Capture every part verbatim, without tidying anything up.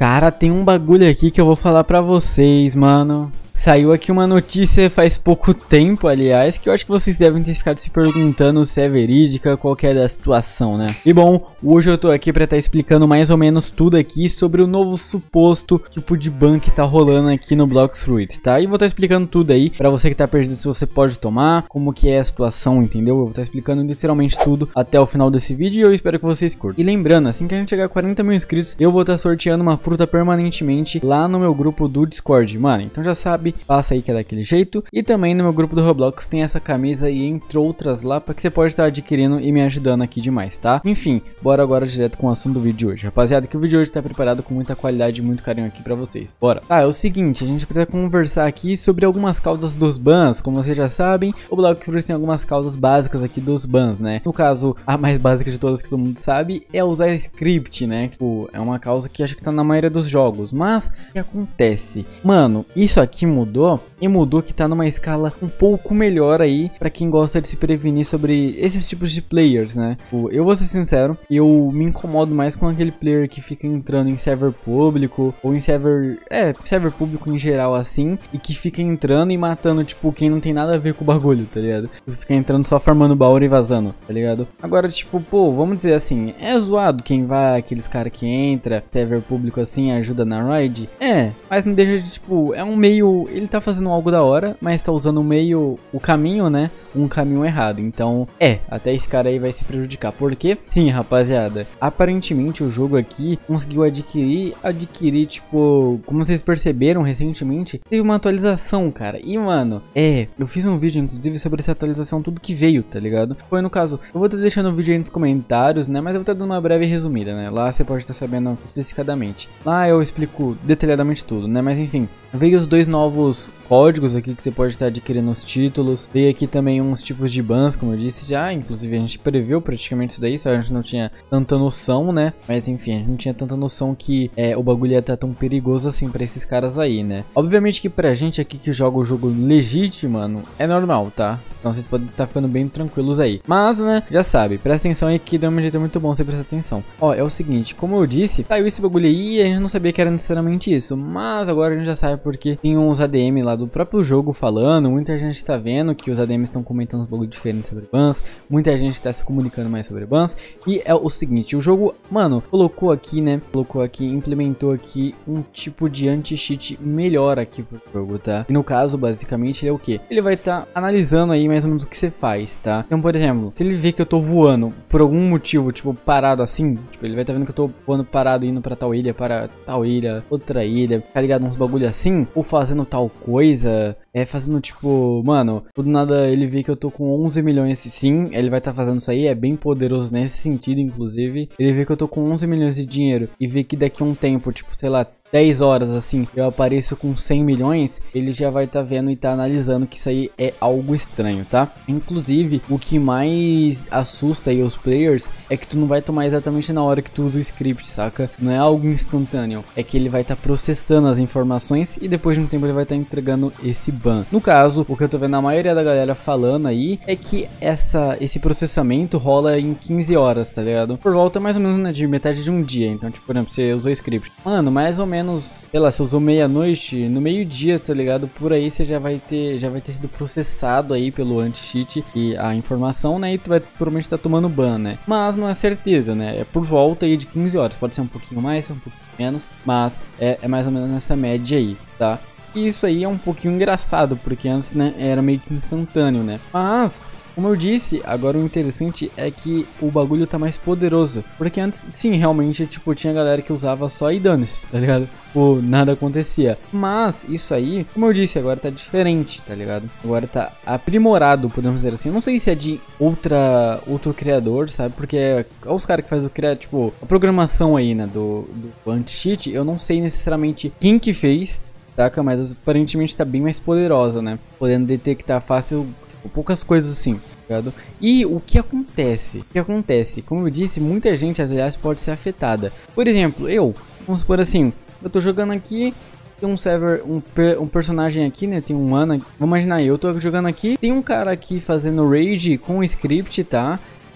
Cara, tem um bagulho aqui que eu vou falar pra vocês, mano. Saiu aqui uma notícia faz pouco tempo, aliás, que eu acho que vocês devem ter ficado se perguntando se é verídica, qual que é da situação, né? E bom, hoje eu tô aqui pra estar explicando mais ou menos tudo aqui sobre o novo suposto tipo de ban que tá rolando aqui no Blox Fruits, tá? E vou estar explicando tudo aí pra você que tá perdido, se você pode tomar, como que é a situação, entendeu? Eu vou estar explicando literalmente tudo até o final desse vídeo e eu espero que vocês curtam. E lembrando, assim que a gente chegar a quarenta mil inscritos, eu vou estar sorteando uma fruta permanentemente lá no meu grupo do Discord, mano. Então já sabe, passa aí que é daquele jeito. E também no meu grupo do Roblox tem essa camisa e entre outras lá para que você pode estar adquirindo e me ajudando aqui demais, tá? Enfim, bora agora direto com o assunto do vídeo de hoje. Rapaziada, que o vídeo de hoje tá preparado com muita qualidade e muito carinho aqui pra vocês. Bora! Ah, é o seguinte, a gente precisa conversar aqui sobre algumas causas dos bans. Como vocês já sabem, o Blox Fruits tem algumas causas básicas aqui dos bans, né? No caso, a mais básica de todas que todo mundo sabe é usar script, né? Tipo, é uma causa que acho que tá na maioria dos jogos. Mas, o que acontece? Mano, isso aqui mudou e mudou que tá numa escala um pouco melhor aí pra quem gosta de se prevenir sobre esses tipos de players, né? Tipo, eu vou ser sincero, eu me incomodo mais com aquele player que fica entrando em server público ou em server, é, server público em geral assim, e que fica entrando e matando, tipo, quem não tem nada a ver com o bagulho, tá ligado? Fica entrando só farmando baú e vazando, tá ligado? Agora, tipo, pô, vamos dizer assim, é zoado quem vai, aqueles caras que entra, server público assim, ajuda na raid? É, mas não deixa de, tipo, é um meio, ele tá fazendo algo da hora, mas tá usando o meio, o caminho, né? Um caminho errado. Então, é, até esse cara aí vai se prejudicar. Por quê? Sim, rapaziada, aparentemente o jogo aqui conseguiu adquirir, adquirir, tipo, como vocês perceberam recentemente, teve uma atualização, cara. E, mano, é, eu fiz um vídeo, inclusive, sobre essa atualização, tudo que veio, tá ligado? Foi no caso, eu vou estar deixando o vídeo aí nos comentários, né? Mas eu vou estar dando uma breve resumida, né? Lá você pode estar sabendo especificadamente. Lá eu explico detalhadamente tudo, né? Mas enfim, veio os dois novos códigos aqui que você pode estar adquirindo os títulos. Veio aqui também uns tipos de bans, como eu disse já. Inclusive a gente previu praticamente isso daí, só a gente não tinha tanta noção, né? Mas enfim, a gente não tinha tanta noção que é, o bagulho ia estar tão perigoso assim pra esses caras aí, né? Obviamente que pra gente aqui que joga o jogo legítimo, mano, é normal, tá? Então vocês podem estar ficando bem tranquilos aí. Mas, né, já sabe, presta atenção aí que dá um jeito muito bom você prestar atenção. Ó, é o seguinte, como eu disse, saiu esse bagulho aí e a gente não sabia que era necessariamente isso. Mas agora a gente já sabe porque tem uns A D M lá do próprio jogo falando. Muita gente tá vendo que os A D Ms estão comentando uns bagulho diferentes sobre bans. Muita gente tá se comunicando mais sobre bans. E é o seguinte, o jogo, mano, colocou aqui, né, colocou aqui, implementou aqui um tipo de anti-cheat melhor aqui pro jogo, tá? E no caso, basicamente, ele é o quê? Ele vai estar tá analisando aí mais ou menos o que você faz, tá? Então, por exemplo, se ele vê que eu tô voando por algum motivo, tipo, parado assim, tipo, ele vai estar tá vendo que eu tô voando parado, indo pra tal ilha, para tal ilha, outra ilha, tá ligado? Uns bagulho assim, ou fazendo tal coisa, é, fazendo tipo, mano, do nada ele vê que eu tô com onze milhões, sim, ele vai estar tá fazendo isso aí, é bem poderoso nesse sentido, inclusive. Ele vê que eu tô com onze milhões de dinheiro e vê que daqui a um tempo, tipo, sei lá, dez horas assim, eu apareço com cem milhões, ele já vai estar tá vendo e tá analisando que isso aí é algo estranho, tá? Inclusive, o que mais assusta aí os players é que tu não vai tomar exatamente na hora que tu usa o script, saca? Não é algo instantâneo, é que ele vai estar tá processando as informações e depois de um tempo ele vai estar tá entregando esse ban. No caso, o que eu tô vendo a maioria da galera falando aí é que essa, esse processamento rola em quinze horas, tá ligado? Por volta mais ou menos, né, de metade de um dia. Então, tipo, por exemplo, você usou o script, mano, mais ou menos sei lá, se usou meia-noite, no meio-dia, tá ligado? Por aí você já vai ter, já vai ter sido processado aí pelo anti-cheat e a informação, né? E tu vai provavelmente estar tá tomando ban, né? Mas não é certeza, né? É por volta aí de quinze horas. Pode ser um pouquinho mais, um pouquinho menos, mas é, é mais ou menos nessa média aí, tá? E isso aí é um pouquinho engraçado, porque antes, né, era meio que instantâneo, né? Mas como eu disse, agora o interessante é que o bagulho tá mais poderoso. Porque antes, sim, realmente, tipo, tinha galera que usava só e dane-se, tá ligado? Pô, nada acontecia. Mas isso aí, como eu disse, agora tá diferente, tá ligado? Agora tá aprimorado, podemos dizer assim. Eu não sei se é de outra, outro criador, sabe? Porque é os caras que fazem o criar, tipo, a programação aí, né, do, do anti-cheat. Eu não sei necessariamente quem que fez, saca? Mas aparentemente tá bem mais poderosa, né? Podendo detectar fácil poucas coisas assim, ligado? E o que acontece? O que acontece? Como eu disse, muita gente, aliás, pode ser afetada. Por exemplo, eu, vamos supor assim, eu tô jogando aqui, tem um server, um, um personagem aqui, né? Tem um mano, vamos imaginar, eu tô jogando aqui, tem um cara aqui fazendo raid com script, tá?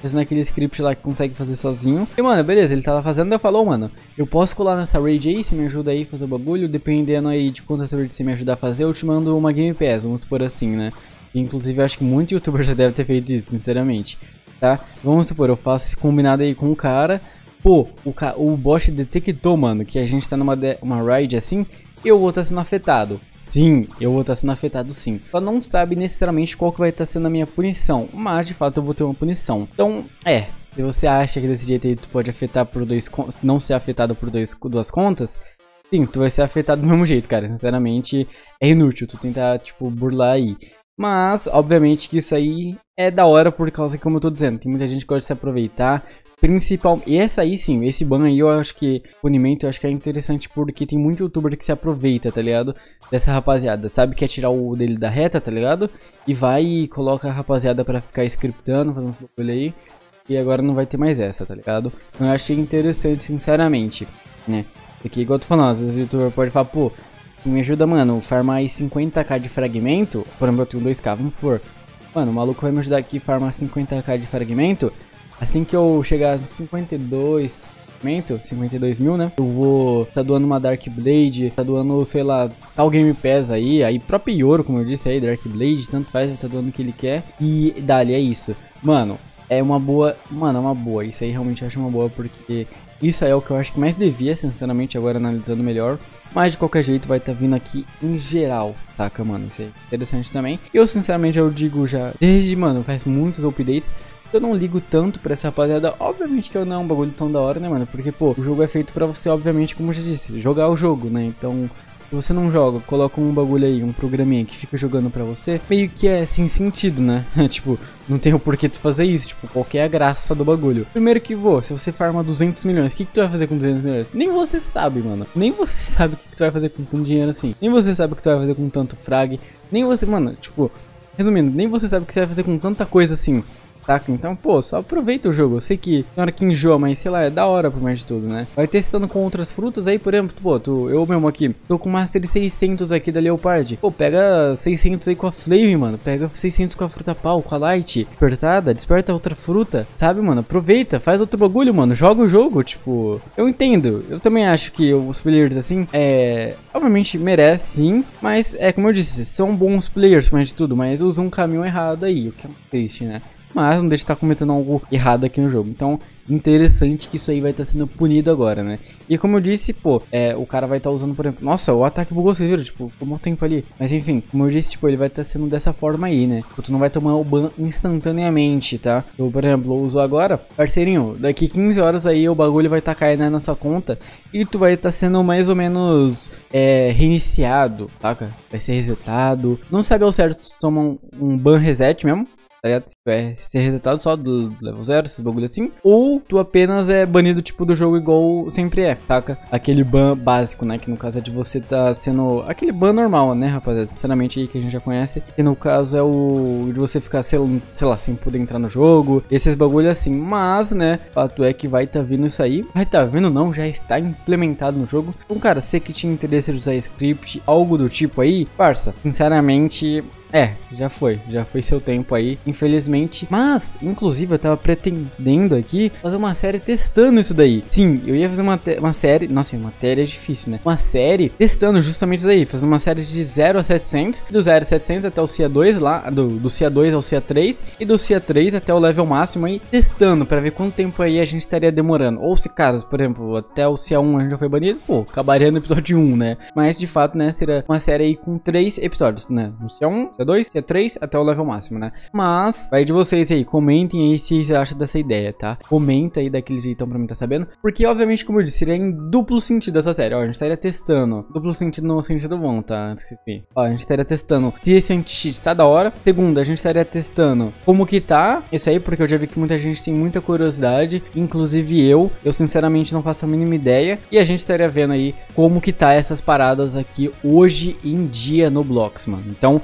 fazendo aquele script lá que consegue fazer sozinho. E, mano, beleza, ele tá lá fazendo, eu falo, mano, eu posso colar nessa raid aí, você me ajuda aí a fazer o bagulho, dependendo aí de quanto essa raid você me ajudar a fazer, eu te mando uma Game Pass, vamos supor assim, né? E, inclusive, eu acho que muito youtuber já deve ter feito isso, sinceramente, tá? Vamos supor, eu faço esse combinado aí com o cara, pô, o, ca o bot detectou, mano, que a gente tá numa uma raid assim, eu vou estar tá sendo afetado. Sim, eu vou estar sendo afetado sim. Só não sabe necessariamente qual que vai estar sendo a minha punição, mas de fato eu vou ter uma punição. Então, é, se você acha que desse jeito aí tu pode afetar por dois, não ser afetado por dois, duas contas, sim, tu vai ser afetado do mesmo jeito, cara. Sinceramente, é inútil tu tentar, tipo, burlar aí. Mas, obviamente que isso aí é da hora por causa que, como eu tô dizendo, tem muita gente que gosta de se aproveitar. Principal, e essa aí sim, esse ban aí eu acho que, punimento eu acho que é interessante porque tem muito youtuber que se aproveita, tá ligado? Dessa rapaziada, sabe que é tirar o dele da reta, tá ligado? E vai e coloca a rapaziada pra ficar scriptando, fazendo esse bagulho aí. E agora não vai ter mais essa, tá ligado? Então eu achei interessante, sinceramente, né? Porque igual eu tô falando, às vezes o youtuber pode falar, pô, me ajuda, mano, farmar aí cinquenta k de fragmento, por exemplo, eu tenho dois k, vamos for. Mano, o maluco vai me ajudar aqui a farmar cinquenta k de fragmento. Assim que eu chegar nos cinquenta e dois, cinquenta e dois mil, né? Eu vou tá doando uma Dark Blade, tá doando, sei lá, tal Game Pass aí, aí próprio Yoro, como eu disse aí, Dark Blade, tanto faz, tá doando o que ele quer. E dali, é isso. Mano, é uma boa, mano, é uma boa, isso aí realmente eu acho uma boa, porque isso aí é o que eu acho que mais devia, sinceramente, agora analisando melhor. Mas de qualquer jeito vai estar tá vindo aqui em geral, saca, mano? Isso aí é interessante também. Eu, sinceramente, eu digo já, desde, mano, faz muitos updates, eu não ligo tanto pra essa rapaziada. Obviamente que eu não é um bagulho tão da hora, né, mano? Porque, pô, o jogo é feito pra você, obviamente, como eu já disse, jogar o jogo, né? Então, se você não joga, coloca um bagulho aí, um programinha que fica jogando pra você, meio que é sem sentido, né? Tipo, não tem o porquê tu fazer isso, tipo, qual que é a graça do bagulho? Primeiro que, pô, se você farma duzentos milhões, o que que tu vai fazer com duzentos milhões? Nem você sabe, mano. Nem você sabe o que, que tu vai fazer com tanto dinheiro assim. Nem você sabe o que tu vai fazer com tanto frag. Nem você, mano, tipo, resumindo, nem você sabe o que você vai fazer com tanta coisa assim. Saca? Então, pô, só aproveita o jogo. Eu sei que na hora que enjoa, mas sei lá, é da hora por mais de tudo, né? Vai testando com outras frutas aí, por exemplo, pô, tu, eu mesmo aqui, tô com Master seiscentos aqui da Leopard. Pô, pega seiscentos aí com a Flame, mano. Pega seiscentos com a fruta pau, com a Light. Despertada, desperta outra fruta, sabe, mano? Aproveita, faz outro bagulho, mano. Joga o jogo, tipo... Eu entendo. Eu também acho que os players, assim, é... obviamente merece, sim. Mas, é como eu disse, são bons players por mais de tudo, mas usam um caminho errado aí, o que é triste, né? Mas não deixa de estar cometendo algo errado aqui no jogo. Então, interessante que isso aí vai estar sendo punido agora, né? E como eu disse, pô, é, o cara vai estar usando, por exemplo... Nossa, o ataque bugou, vocês viram? Tipo, tomou tempo ali. Mas enfim, como eu disse, tipo, ele vai estar sendo dessa forma aí, né? Tu não vai tomar o ban instantaneamente, tá? Eu, por exemplo, uso agora, parceirinho, daqui quinze horas aí o bagulho vai estar caindo na nossa conta e tu vai estar sendo mais ou menos é, reiniciado, saca? Vai ser resetado. Não sabe ao certo se tu toma um, um ban reset mesmo. Se vai ser resetado só do level zero, esses bagulho assim. Ou tu apenas é banido tipo do jogo igual sempre é, saca? Aquele ban básico, né? Que no caso é de você tá sendo... Aquele ban normal, né, rapaziada? Sinceramente aí que a gente já conhece. Que no caso é o de você ficar, sei lá, sem poder entrar no jogo. Esses bagulho assim. Mas, né, o fato é que vai tá vindo isso aí. Vai tá vindo não, já está implementado no jogo. Então, cara, você que tinha interesse em usar script, algo do tipo aí, parça, sinceramente... É, já foi, já foi seu tempo aí, infelizmente. Mas, inclusive, eu tava pretendendo aqui fazer uma série testando isso daí. Sim, eu ia fazer uma, uma série... Nossa, uma série é difícil, né? Uma série testando justamente isso daí. Fazer uma série de zero a setecentos. Do zero a setecentos até o C A dois lá. Do, do C A dois ao C A três. E do C A três até o level máximo aí. Testando, pra ver quanto tempo aí a gente estaria demorando. Ou se caso, por exemplo, até o C A um a gente já foi banido. Pô, acabaria no episódio um, né? Mas, de fato, né, seria uma série aí com três episódios, né? No C A um, C A dois, C A três até o level máximo, né? Mas, vai de vocês aí, comentem aí se vocês acham dessa ideia, tá? Comenta aí daquele jeitão pra mim tá sabendo. Porque, obviamente, como eu disse, seria em duplo sentido essa série. Ó, a gente estaria testando. Duplo sentido no sentido bom, tá? Ó, a gente estaria testando se esse anti-cheat tá da hora. Segundo, a gente estaria testando como que tá. Isso aí, porque eu já vi que muita gente tem muita curiosidade. Inclusive eu. Eu, sinceramente, não faço a mínima ideia. E a gente estaria vendo aí como que tá essas paradas aqui hoje em dia no Blox, mano. Então, basicamente,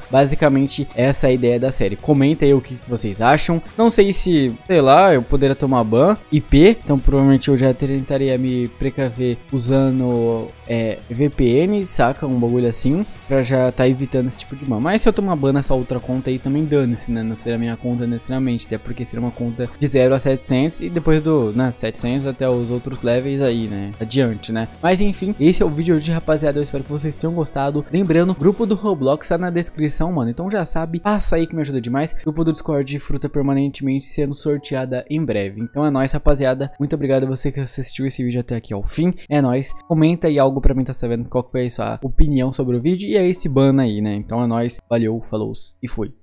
basicamente essa é a ideia da série. Comenta aí o que vocês acham. Não sei se, sei lá, eu poderia tomar ban I P, então provavelmente eu já tentaria me precaver usando é, V P N, saca? Um bagulho assim, pra já tá evitando esse tipo de ban. Mas se eu tomar ban nessa outra conta aí, também dane-se, né? Não seria a minha conta necessariamente, até porque seria uma conta de zero a setecentos e depois do, né, setecentos até os outros levels aí, né? Adiante, né? Mas enfim, esse é o vídeo de hoje, rapaziada. Eu espero que vocês tenham gostado. Lembrando, grupo do Roblox tá na descrição, mano. Então já sabe, passa aí que me ajuda demais. Grupo do Discord, fruta permanentemente sendo sorteada em breve. Então é nóis, rapaziada. Muito obrigado a você que assistiu esse vídeo até aqui ao fim. É nóis. Comenta aí algo pra mim tá sabendo qual foi a sua opinião sobre o vídeo. E é esse ban aí, né? Então é nóis. Valeu, falou e fui.